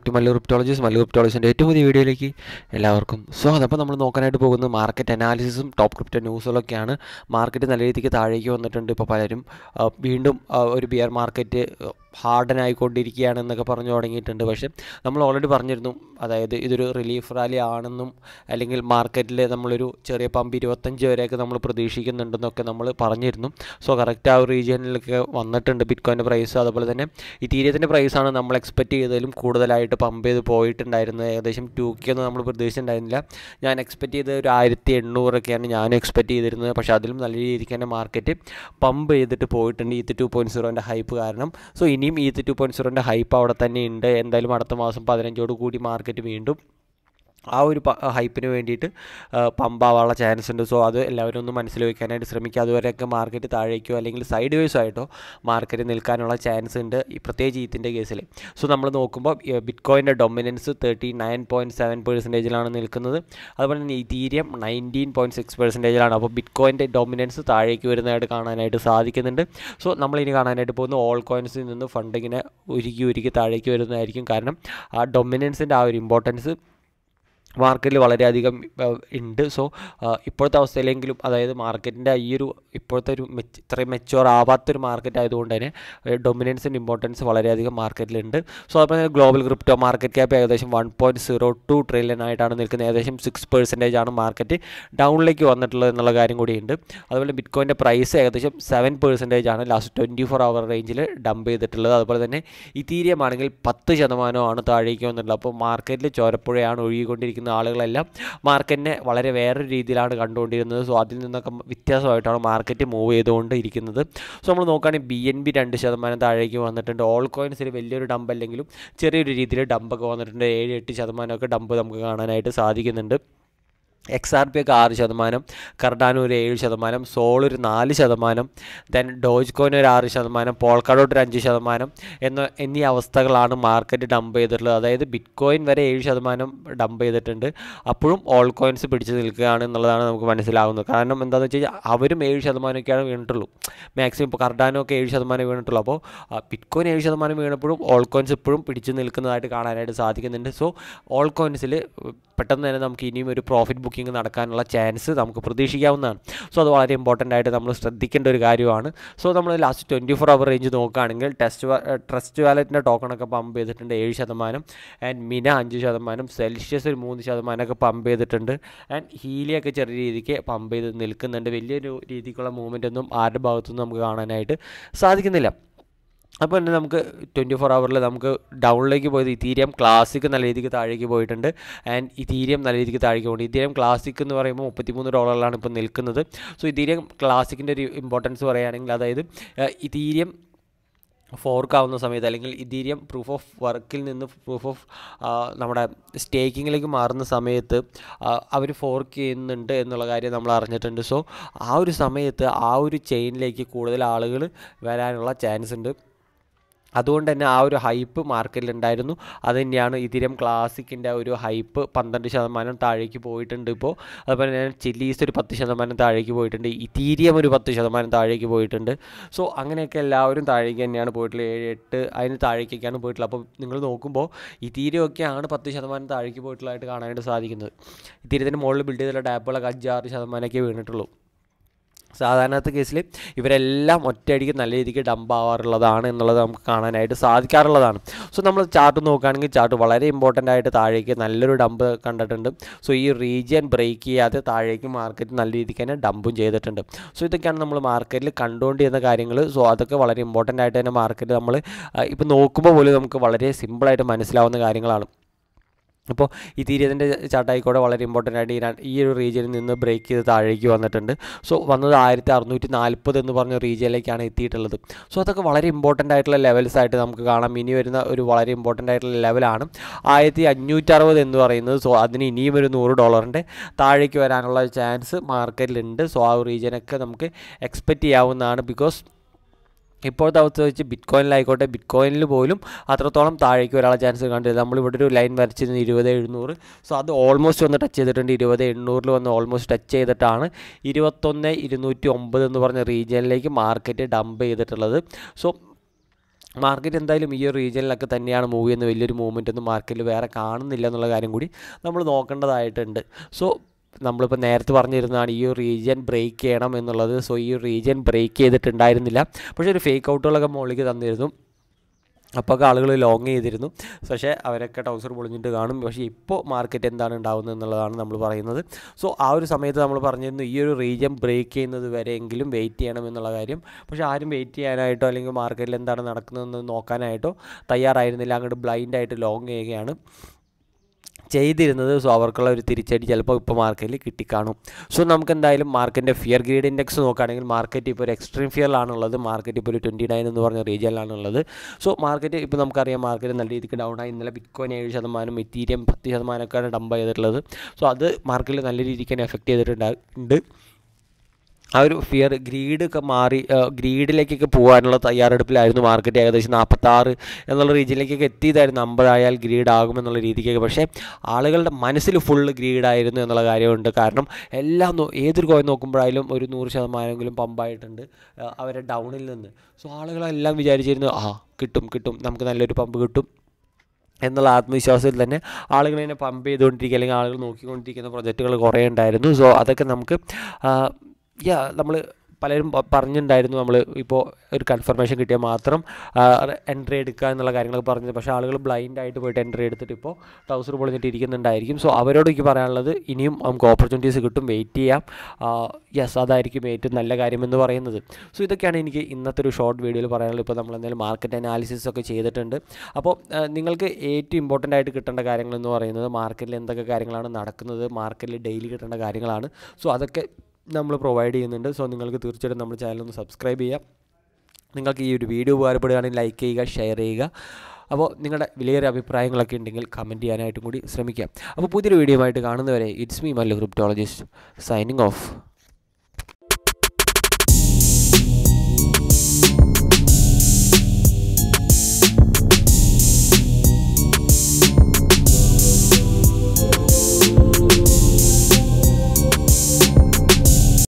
To mallucryptologist ഏറ്റവും പുതിയ വീഡിയോയിലേക്ക് എല്ലാവർക്കും സ്വാഗതം. അപ്പോൾ നമ്മൾ നോക്കാനായിട്ട് പോകുന്നത് മാർക്കറ്റ് അനാലിസിസും ടോപ്പ് ക്രിപ്റ്റോ ന്യൂസുകളൊക്കെയാണ്. മാർക്കറ്റ് നല്ല രീതിക്ക് താഴേക്ക് വന്നിട്ടുണ്ട്. ഇപ്പോൾ പലരും വീണ്ടും ഒരു ബിയർ മാർക്കറ്റ് ഹാർഡൻ ആയിക്കൊണ്ടിരിക്കുകയാണെന്നൊക്കെ പറഞ്ഞു തുടങ്ങിയിട്ടുണ്ട്. പക്ഷേ നമ്മൾ ഓൾറെഡി പറഞ്ഞിരുന്നു, അതായത് ഇതൊരു റിലീഫ് റാലി ആണെന്നും അല്ലെങ്കിൽ മാർക്കറ്റിൽ നമ്മളൊരു ചെറിയ പമ്പ് 25 വരെയൊക്കെ നമ്മൾ പ്രതീക്ഷിക്കുന്നുണ്ടെന്നൊക്കെ നമ്മൾ പറഞ്ഞിരുന്നു. സോ കറക്റ്റ് ആ ഒരു റീജിയനിലൊക്കെ വന്നിട്ടുണ്ട് ബിറ്റ്കോയിൻ്റെ പ്രൈസ്. അതുപോലെ തന്നെ ഇതീരിയത്തിൻ്റെ പ്രൈസാണ് നമ്മൾ എക്സ്പെക്റ്റ് ചെയ്തതിലും കൂടുതലായിട്ട് പമ്പ് ചെയ്ത് പോയിട്ടുണ്ടായിരുന്നത്. ഏകദേശം 2K ഒന്നും നമ്മൾ പ്രതീക്ഷിച്ചിട്ടുണ്ടായിരുന്നില്ല. ഞാൻ എക്സ്പെക്റ്റ് ചെയ്തത് ഒരു 1800 ഞാനും എക്സ്പെക്റ്റ് ചെയ്തിരുന്നത്. പക്ഷേ അതിലും നല്ല രീതിക്ക് തന്നെ മാർക്കറ്റ് പമ്പ് ചെയ്തിട്ട് പോയിട്ടുണ്ട് ETH 2.0ൻ്റെ ഹൈപ്പ് കാരണം. സോ ഇനിയും ETH 2.0ൻ്റെ ഹൈപ്പ് അവിടെ തന്നെ ഉണ്ട്. എന്തായാലും അടുത്ത മാസം 15 കൂടി മാർക്കറ്റ് വീണ്ടും ആ ഒരു ഹൈപ്പിന് വേണ്ടിയിട്ട് പമ്പാവാനുള്ള ചാൻസ് ഉണ്ട്. സോ അത് എല്ലാവരും ഒന്ന് മനസ്സിൽ വയ്ക്കാനായിട്ട് ശ്രമിക്കുക. അതുവരെയൊക്കെ മാർക്കറ്റ് താഴേക്കോ അല്ലെങ്കിൽ സൈഡ് വേഴ്സോ ആയിട്ടോ മാർക്കറ്റ് നിൽക്കാനുള്ള ചാൻസ് ഉണ്ട്, ഈ പ്രത്യേകിച്ച് ഈത്തിൻ്റെ കേസിൽ. സോ നമ്മൾ നോക്കുമ്പോൾ ബിറ്റ്കോയിൻ്റെ ഡൊമിനൻസ് 39.7%ലാണ് നിൽക്കുന്നത്. അതുപോലെ തന്നെ ഇതീരിയം 19.6%ലാണ്. അപ്പോൾ ബിറ്റ്കോയിൻ്റെ ഡൊമിനൻസ് താഴേക്ക് വരുന്നതായിട്ട് കാണാനായിട്ട് സാധിക്കുന്നുണ്ട്. സോ നമ്മളിനി കാണാനായിട്ട് പോകുന്ന ഓൾ കോയിൻസിൽ നിന്ന് ഫണ്ടിങ്ങനെ ഉരുക്കി താഴേക്ക് വരുന്നതായിരിക്കും. കാരണം ആ ഡൊമിനൻസിൻ്റെ ആ ഒരു ഇമ്പോർട്ടൻസ് മാർക്കറ്റിൽ വളരെയധികം ഉണ്ട്. സോ ഇപ്പോഴത്തെ അവസ്ഥയിലെങ്കിലും, അതായത് മാർക്കറ്റിൻ്റെ ഈ ഒരു ഇപ്പോഴത്തെ ഒരു ഇത്രയും മെച്ചുവർ ആവാത്തൊരു മാർക്കറ്റ് ആയതുകൊണ്ട് തന്നെ ഡൊമിനൻസിൻ്റെ ഇമ്പോർട്ടൻസ് വളരെയധികം മാർക്കറ്റിലുണ്ട്. സോ അതുപോലെ തന്നെ ഗ്ലോബൽ ക്രിപ്റ്റോ മാർക്കറ്റ് ക്യാപ്പ് ഏകദേശം 1.02 ട്രില്യൺ ആയിട്ടാണ് നിൽക്കുന്നത്. ഏകദേശം 6% മാർക്കറ്റ് ഡൗണിലേക്ക് വന്നിട്ടുള്ളത് എന്നുള്ള കാര്യം കൂടിയുണ്ട്. അതുപോലെ ബിറ്റ്കോയിൻ്റെ പ്രൈസ് ഏകദേശം 7% ലാസ്റ്റ് 24 അവർ റേഞ്ചിൽ ഡംപ് ചെയ്തിട്ടുള്ളത്. അതുപോലെ തന്നെ ഇതീരിയം ആണെങ്കിൽ 10% താഴേക്ക് വന്നിട്ടുള്ളത്. അപ്പോൾ മാർക്കറ്റിൽ ചോരപ്പുഴയാണ് ഒഴുകിക്കൊണ്ടിരിക്കുന്നത്. ആളുകളെല്ലാം മാർക്കറ്റിനെ വളരെ വേറൊരു രീതിയിലാണ് കണ്ടുകൊണ്ടിരുന്നത്. സോ അതിൽ നിന്നൊക്കെ വ്യത്യാസമായിട്ടാണ് മാർക്കറ്റ് മൂവ് ചെയ്തുകൊണ്ട് ഇരിക്കുന്നത്. സോ നമ്മൾ നോക്കുകയാണെങ്കിൽ BNB 2% താഴേക്ക് വന്നിട്ടുണ്ട്. ഓൾ കോയിൻസിൽ വലിയൊരു ഡംപ് അല്ലെങ്കിലും ചെറിയൊരു രീതിയിൽ ഡംപൊക്കെ വന്നിട്ടുണ്ട്. 7-8% ഡംപ് നമുക്ക് കാണാനായിട്ട് സാധിക്കുന്നുണ്ട്. XRP ഒക്കെ 6%, കർഡാനോ ഒരു 7%, സോൾ ഒരു 4%, ദെൻ ഡോജ് കോയിൻ ഒരു 6%, പോൾക്കാഡോട്ട് ഒരു 5% എന്നീ അവസ്ഥകളാണ് മാർക്കറ്റ് ഡംപ് ചെയ്തിട്ടുള്ളത്. അതായത് ബിറ്റ് കോയിൻ വരെ 7% ഡംപ് ചെയ്തിട്ടുണ്ട്. അപ്പോഴും ഓൾ കോയിൻസ് പിടിച്ച് നിൽക്കുകയാണ് എന്നുള്ളതാണ് നമുക്ക് മനസ്സിലാകുന്നത്. കാരണം എന്താണെന്ന് വെച്ച് കഴിഞ്ഞാൽ അവരും 7%ഒക്കെയാണ് വീണിട്ടുള്ളൂ. മാക്സിമം ഇപ്പോൾ കർഡാനോ ഒക്കെ 7% വീണിട്ടുള്ളൂ. അപ്പോൾ ബിറ്റ് കോയിൻ 7% വീണപ്പോഴും ഓൾ കോയിൻസ് ഇപ്പോഴും പിടിച്ച് നിൽക്കുന്നതായിട്ട് കാണാനായിട്ട് സാധിക്കുന്നുണ്ട്. സോ ഓൾ കോയിൻസിൽ പെട്ടെന്ന് തന്നെ നമുക്ക് ഇനിയും ഒരു പ്രോഫിറ്റ് ബുക്കിംഗ് നടക്കാനുള്ള ചാൻസ് നമുക്ക് പ്രതീക്ഷിക്കാവുന്നതാണ്. സോ അത് വളരെ ഇമ്പോർട്ടൻ്റ് ആയിട്ട് നമ്മൾ ശ്രദ്ധിക്കേണ്ട ഒരു കാര്യമാണ്. സോ നമ്മൾ ലാസ്റ്റ് 24 അവർ റേഞ്ച് നോക്കുകയാണെങ്കിൽ ട്രസ്റ്റ് വാലറ്റിൻ്റെ ടോക്കണൊക്കെ പമ്പ് ചെയ്തിട്ടുണ്ട് 7%, ആൻഡ് മിന 5%, സെൽഷ്യസ് ഒരു 3% പമ്പ് ചെയ്തിട്ടുണ്ട്, ആൻഡ് ഹീലിയൊക്കെ ചെറിയ രീതിക്ക് പമ്പ് ചെയ്ത് നിൽക്കുന്നുണ്ട്. വലിയൊരു രീതിക്കുള്ള മൂവ്മെൻ്റ് ഒന്നും ആരുടെ ഭാഗത്തുനിന്നും നമുക്ക് കാണാനായിട്ട് സാധിക്കുന്നില്ല. അപ്പോൾ തന്നെ നമുക്ക് 24 അവറിൽ നമുക്ക് ഡൗണിലേക്ക് പോയത് ഇതീരിയം ക്ലാസിക് നല്ല രീതിക്ക് താഴേക്ക് പോയിട്ടുണ്ട്, ആൻഡ് ഇതീരിയം നല്ല രീതിക്ക് താഴേക്ക് പോകുന്നുണ്ട്. ഇതീരിയം ക്ലാസിക് എന്ന് പറയുമ്പോൾ $33 ഇപ്പോൾ നിൽക്കുന്നത്. സോ ഇതീരിയം ക്ലാസിക്കിൻ്റെ ഒരു ഇമ്പോർട്ടൻസ് പറയുകയാണെങ്കിൽ, അതായത് ഇതീരിയം ഫോർക്ക് ആവുന്ന സമയത്ത് അല്ലെങ്കിൽ ഇതീരിയം പ്രൂഫ് ഓഫ് വർക്കിൽ നിന്ന് പ്രൂഫ് ഓഫ് നമ്മുടെ സ്റ്റേക്കിങ്ങിലേക്ക് മാറുന്ന സമയത്ത് അവർ ഫോർക്ക് ചെയ്യുന്നുണ്ട് എന്നുള്ള കാര്യം നമ്മൾ അറിഞ്ഞിട്ടുണ്ട്. സോ ആ ഒരു സമയത്ത് ആ ഒരു ചെയിനിലേക്ക് കൂടുതൽ ആളുകൾ വരാനുള്ള ചാൻസ് ഉണ്ട്. അതുകൊണ്ട് തന്നെ ആ ഒരു ഹൈപ്പ് മാർക്കറ്റിലുണ്ടായിരുന്നു. അത് തന്നെയാണ് ഇതീരിയം ക്ലാസിക്കിൻ്റെ ഒരു ഹൈപ്പ് 12% താഴേക്ക് പോയിട്ടുണ്ട് ഇപ്പോൾ. അതുപോലെ തന്നെ ചില്ലീസ് ഒരു 10% താഴേക്ക് പോയിട്ടുണ്ട്. ഇതീരിയം ഒരു 10% താഴേക്ക് പോയിട്ടുണ്ട്. സോ അങ്ങനെയൊക്കെ എല്ലാവരും താഴേക്ക് തന്നെയാണ് പോയിട്ടുള്ളത്. 7-8 അതിന് താഴേക്കൊക്കെയാണ് പോയിട്ടുള്ളത്. അപ്പോൾ നിങ്ങൾ നോക്കുമ്പോൾ ഇതീരിയം ഒക്കെയാണ് 10% താഴേക്ക് പോയിട്ടുള്ളതായിട്ട് കാണാനായിട്ട് സാധിക്കുന്നത്. ഇതീരിയത്തിൻ്റെ മുകളിൽ ബിൽഡ് ചെയ്തിട്ടുള്ള ഡാപ്പുകളൊക്കെ 5-6% വീണിട്ടുള്ളൂ. സാധാരണത്തെ കേസിൽ ഇവരെല്ലാം ഒറ്റയടിക്ക് നല്ല രീതിക്ക് ഡംപ് ആവാറുള്ളതാണ് എന്നുള്ളത് നമുക്ക് കാണാനായിട്ട് സാധിക്കാറുള്ളതാണ്. സോ നമ്മൾ ചാർട്ട് നോക്കുകയാണെങ്കിൽ ചാർട്ട് വളരെ ഇമ്പോർട്ടൻ്റ് ആയിട്ട് താഴേക്ക് നല്ലൊരു ഡംപ് കണ്ടിട്ടുണ്ട്. സോ ഈ റീജിയൻ ബ്രേക്ക് ചെയ്യാതെ താഴേക്ക് മാർക്കറ്റ് നല്ല രീതിക്ക് തന്നെ ഡംപും ചെയ്തിട്ടുണ്ട്. സോ ഇതൊക്കെയാണ് നമ്മൾ മാർക്കറ്റിൽ കണ്ടുകൊണ്ടിരുന്ന കാര്യങ്ങൾ. സോ അതൊക്കെ വളരെ ഇമ്പോർട്ടൻ്റ് ആയിട്ട് തന്നെ മാർക്കറ്റ് നമ്മൾ ഇപ്പോൾ നോക്കുമ്പോൾ പോലും നമുക്ക് വളരെ സിമ്പിളായിട്ട് മനസ്സിലാവുന്ന കാര്യങ്ങളാണ്. ഇപ്പോൾ ഇതീരിയത്തിൻ്റെ ചാർട്ടായിക്കോടെ വളരെ ഇമ്പോർട്ടൻ്റ് ആയിട്ട് ഈ ഒരു റീജിയനിൽ നിന്ന് ബ്രേക്ക് ചെയ്ത് താഴേക്ക് വന്നിട്ടുണ്ട്. സോ വന്നത് 1640 എന്ന് പറഞ്ഞ റീജിയനിലേക്കാണ് എത്തിയിട്ടുള്ളത്. സോ അതൊക്കെ വളരെ ഇമ്പോർട്ടൻ്റ് ആയിട്ടുള്ള ലെവൽസ് ആയിട്ട് നമുക്ക് കാണാം. ഇനി വരുന്ന ഒരു വളരെ ഇമ്പോർട്ടൻ്റ് ആയിട്ടുള്ള ലെവലാണ് 1560 എന്ന് പറയുന്നത്. സോ അതിന് ഇനിയും ഒരു $100 താഴേക്ക് വരാനുള്ള ചാൻസ് മാർക്കറ്റിലുണ്ട്. സോ ആ റീജിയനൊക്കെ നമുക്ക് എക്സ്പെക്റ്റ് ചെയ്യാവുന്നതാണ്. ബിക്കോസ് ഇപ്പോഴത്തെ അവസ്ഥ വെച്ച് ബിറ്റ് കോയിനിലായിക്കോട്ടെ, ബിറ്റ് കോയിനിൽ പോലും അത്രത്തോളം താഴേക്ക് വരാനുള്ള ചാൻസ് കണ്ടില്ല. നമ്മളിവിടെ ഒരു ലൈൻ വരച്ചിരുന്നു 20,700. സോ അത് ഓൾമോസ്റ്റ് വന്ന് ടച്ച് ചെയ്തിട്ടുണ്ട്. 20,800 വന്ന് ഓൾമോസ്റ്റ് ടച്ച് ചെയ്തിട്ടാണ് 21,209 എന്ന് പറഞ്ഞ റീജിയനിലേക്ക് മാർക്കറ്റ് ഡംപ് ചെയ്തിട്ടുള്ളത്. സോ മാർക്കറ്റ് എന്തായാലും ഈ ഒരു റീജിയനിലൊക്കെ തന്നെയാണ് മൂവ് ചെയ്യുന്ന, വലിയൊരു മൂവ്മെൻ്റ് ഒന്നും മാർക്കറ്റിൽ വേറെ കാണുന്നില്ല എന്നുള്ള കാര്യം കൂടി നമ്മൾ നോക്കേണ്ടതായിട്ടുണ്ട്. സോ നമ്മളിപ്പോൾ നേരത്തെ പറഞ്ഞിരുന്നതാണ് ഈ ഒരു റീജിയൻ ബ്രേക്ക് ചെയ്യണം എന്നുള്ളത്. സോ ഈ ഒരു റീജിയൻ ബ്രേക്ക് ചെയ്തിട്ടുണ്ടായിരുന്നില്ല, പക്ഷേ ഒരു ഫേക്ക് ഔട്ടുകളൊക്കെ മുകളിലേക്ക് തന്നിരുന്നു. അപ്പോൾ ആളുകൾ ലോങ് ചെയ്തിരുന്നു, പക്ഷേ അവരൊക്കെ ടൗസർ പൊളിഞ്ഞിട്ട് കാണും. പക്ഷേ ഇപ്പോൾ മാർക്കറ്റ് എന്താണ് ഉണ്ടാകുന്നത് എന്നുള്ളതാണ് നമ്മൾ പറയുന്നത്. സോ ആ ഒരു സമയത്ത് നമ്മൾ പറഞ്ഞിരുന്നു ഈ ഒരു റീജിയൻ ബ്രേക്ക് ചെയ്യുന്നത് വരെയെങ്കിലും വെയിറ്റ് ചെയ്യണം എന്നുള്ള കാര്യം. പക്ഷേ ആരും വെയിറ്റ് ചെയ്യാനായിട്ടോ അല്ലെങ്കിൽ മാർക്കറ്റിൽ എന്താണ് നടക്കുന്നതെന്ന് നോക്കാനായിട്ടോ തയ്യാറായിരുന്നില്ല. അങ്ങോട്ട് ബ്ലൈൻഡായിട്ട് ലോങ് ചെയ്യുകയാണ് ചെയ്തിരുന്നത്. സോ അവർക്കുള്ള ഒരു തിരിച്ചടി ചിലപ്പോൾ ഇപ്പോൾ മാർക്കറ്റിൽ കിട്ടിക്കാണും. സോ നമുക്ക് എന്തായാലും മാർക്കറ്റിൻ്റെ ഫിയർ ഗ്രീഡ് ഇൻഡെക്സ് നോക്കുകയാണെങ്കിൽ മാർക്കറ്റ് ഇപ്പോൾ ഒരു എക്സ്ട്രീം ഫിയറിലാണുള്ളത്. മാർക്കറ്റ് ഇപ്പോൾ ഒരു 29 എന്ന് പറഞ്ഞ റീജിയനിലാണുള്ളത്. സോ മാർക്കറ്റ് ഇപ്പോൾ നമുക്കറിയാം മാർക്കറ്റ് നല്ല രീതിക്ക് ഡൗൺ ആയി. ഇന്നലെ ബിറ്റ്കോയിൻ 7%, ഇത്തീരിയം 10%ഒക്കെയാണ് ഡംപ് ചെയ്തിട്ടുള്ളത്. സോ അത് മാർക്കറ്റിൽ നല്ല രീതിക്ക് തന്നെ എഫക്റ്റ് ചെയ്തിട്ടുണ്ട്. ആ ഒരു ഫിയർ ഗ്രീഡൊക്കെ മാറി ഗ്രീഡിലേക്കൊക്കെ പോകാനുള്ള തയ്യാറെടുപ്പിലായിരുന്നു മാർക്കറ്റ്. ഏകദേശം 46 എന്നുള്ള റീജിയനിലേക്കൊക്കെ എത്തിയതായിരുന്നു. 50 ആയാൽ ഗ്രീഡ് ആകുമെന്നുള്ള രീതിക്കൊക്കെ. പക്ഷേ ആളുകളുടെ മനസ്സിൽ ഫുള്ള് ഗ്രീഡായിരുന്നു എന്നുള്ള കാര്യമുണ്ട്. കാരണം എല്ലാം ഏതൊരു കോയിൻ നോക്കുമ്പോഴായാലും ഒരു 100% പമ്പായിട്ടുണ്ട് അവരെ ഡൗണിൽ നിന്ന്. സോ ആളുകളെല്ലാം വിചാരിച്ചിരുന്നു കിട്ടും നമുക്ക് നല്ലൊരു പമ്പ് കിട്ടും എന്നുള്ള ആത്മവിശ്വാസത്തിൽ തന്നെ ആളുകൾ ഇതിനെ പമ്പ് ചെയ്തുകൊണ്ടിരിക്കുക, അല്ലെങ്കിൽ ആളുകൾ നോക്കിക്കൊണ്ടിരിക്കുന്ന പ്രൊജക്റ്റുകൾ കുറേ ഉണ്ടായിരുന്നു. സോ അതൊക്കെ നമുക്ക് നമ്മൾ പലരും പറഞ്ഞിട്ടുണ്ടായിരുന്നു നമ്മൾ ഇപ്പോൾ ഒരു കൺഫർമേഷൻ കിട്ടിയാൽ മാത്രം എൻട്രി എടുക്കുക എന്നുള്ള കാര്യങ്ങളൊക്കെ പറഞ്ഞത്. പക്ഷേ ആളുകൾ ബ്ലൈൻഡായിട്ട് പോയിട്ട് എൻട്രി എടുത്തിട്ട് ഇപ്പോൾ ടൗസർ പൊളിഞ്ഞിട്ട് ഇരിക്കുന്നുണ്ടായിരിക്കും. സോ അവരോട് എനിക്ക് പറയാനുള്ളത് ഇനിയും നമുക്ക് ഓപ്പർച്യൂണിറ്റീസ് കിട്ടും, വെയിറ്റ് ചെയ്യാം. അതായിരിക്കും ഏറ്റവും നല്ല കാര്യമെന്ന് പറയുന്നത്. സോ ഇതൊക്കെയാണ് എനിക്ക് ഇന്നത്തെ ഒരു ഷോർട്ട് വീഡിയോയിൽ പറയാനുള്ളത്. ഇപ്പോൾ നമ്മൾ എന്തായാലും മാർക്കറ്റ് അനാലിസിസ് ഒക്കെ ചെയ്തിട്ടുണ്ട്. അപ്പോൾ നിങ്ങൾക്ക് ഏറ്റവും ഇമ്പോർട്ടൻ്റ് ആയിട്ട് കിട്ടേണ്ട കാര്യങ്ങളെന്ന് പറയുന്നത് മാർക്കറ്റിൽ എന്തൊക്കെ കാര്യങ്ങളാണ് നടക്കുന്നത്, മാർക്കറ്റിൽ ഡെയിലി കിട്ടേണ്ട കാര്യങ്ങളാണ്. സോ അതൊക്കെ നമ്മൾ പ്രൊവൈഡ് ചെയ്യുന്നുണ്ട്. സോ നിങ്ങൾക്ക് തീർച്ചയായിട്ടും നമ്മുടെ ചാനലൊന്ന് സബ്സ്ക്രൈബ് ചെയ്യാം. നിങ്ങൾക്ക് ഈ ഒരു വീഡിയോ ഉപകാരപ്പെടുകയാണെങ്കിൽ ലൈക്ക് ചെയ്യുക, ഷെയർ ചെയ്യുക. അപ്പോൾ നിങ്ങളുടെ വിലയേറിയ അഭിപ്രായങ്ങളൊക്കെ ഉണ്ടെങ്കിൽ കമൻറ്റ് ചെയ്യാനായിട്ടും കൂടി ശ്രമിക്കാം. അപ്പോൾ പുതിയൊരു വീഡിയോ ആയിട്ട് കാണുന്നവരെ it's me Mallu cryptologist signing of.